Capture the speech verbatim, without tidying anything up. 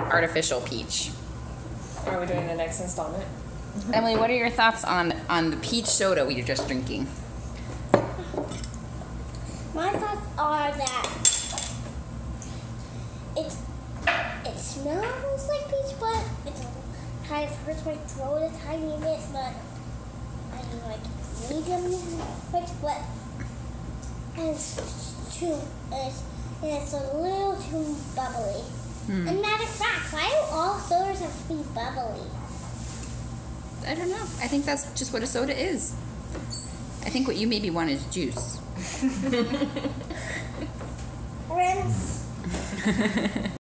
artificial peach. Are we doing the next installment? Emily, what are your thoughts on on the peach soda we were just drinking? My thoughts are that it's it smells like peach, but it's kind of hurts my throat a tiny bit, but I mean like medium hurts, but it's too it's it's a little too bubbly. Hmm. And matter of fact, why do all sodas have to be bubbly? I don't know. I think that's just what a soda is. I think what you maybe want is juice. Rinse.